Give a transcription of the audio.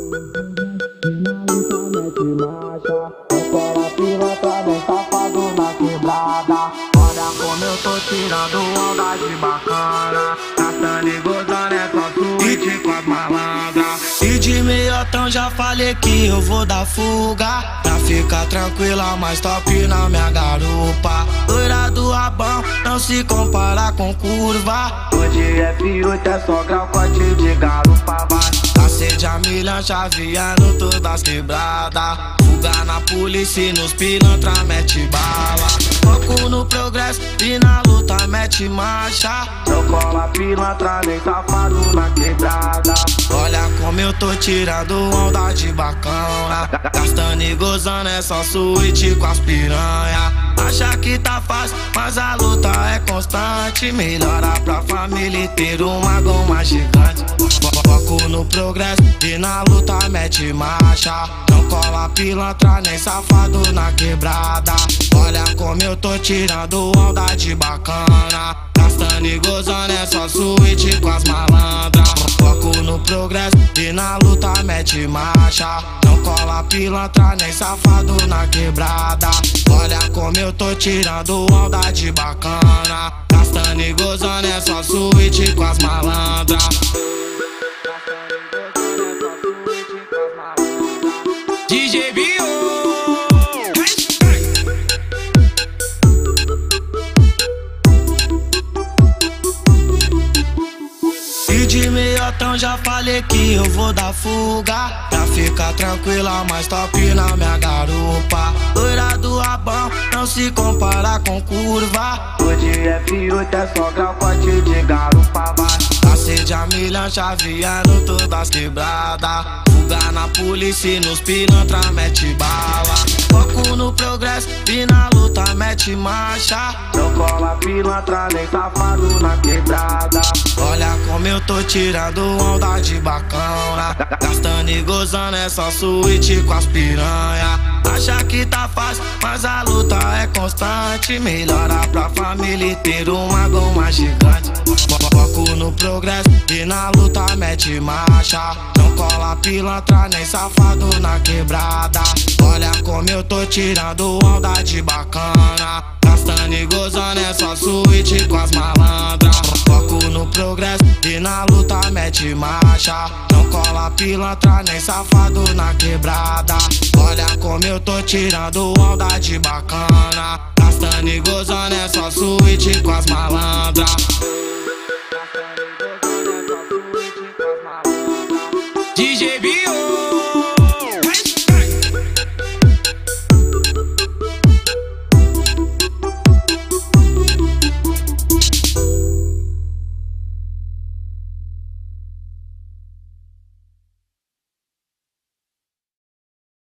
Mete marcha, cola pilantra, nem safado na quebrada. Olha como eu tô tirando onda de bacana, gastando e gozando é só suíte com as malandras. E de meiotão já falei que eu vou dar fuga, pra ficar tranquila, mais top na minha garupa. Loira do rabão, não se compara com curva. Hoje é F8, é só grau, corte de garupa, vai. Acende a milha, chaveando todas quebradas. Fuga na polícia e nos pilantra, mete bala. Foco no progresso e na luta, mete marcha. Não cola pilantra, nem safado na quebrada. Olha como eu tô tirando onda de bacana, gastando e gozando é só suíte com as piranha. Acha que tá fácil, mas a luta é constante. Melhora pra família e ter uma goma gigante. Foco no progresso e na luta mete marcha. Não cola pilantra nem safado na quebrada. Olha como eu tô tirando onda de bacana, gastando e gozando é só suíte com as malandras. Foco no progresso e na luta mete marcha. Não cola pilantra nem safado na quebrada. Olha como eu tô tirando onda de bacana, gastando e gozando é só suíte com as malandras. DJ Bio. E de meiotão já falei que eu vou dar fuga, pra ficar tranquila, mais top na minha garupa. Loira do rabão, não se compara com curva. Hoje é F8, é só grau, corte de garupa, vai. Acende a milha, chaveando todas quebradas. Fuga na polícia e nos pilantra, mete bala. Foco no progresso e na luta, mete marcha. Não cola pilantra, nem safado na quebrada. Olha como eu tô tirando onda de bacana, gastando e gozando é só suíte com as piranha. Acha que tá fácil, mas a luta é constante. Melhora pra família e ter uma goma gigante. Foco no progresso e na luta mete marcha. Não cola pilantra nem safado na quebrada. Olha como eu tô tirando onda de bacana, gastando e gozando é só suíte com as malandras. Foco no progresso e na luta mete marcha. Não cola pilantra nem safado na quebrada. Olha como eu tô tirando onda de bacana, gastando e gozando é só suíte com as malandras. DJ Bio.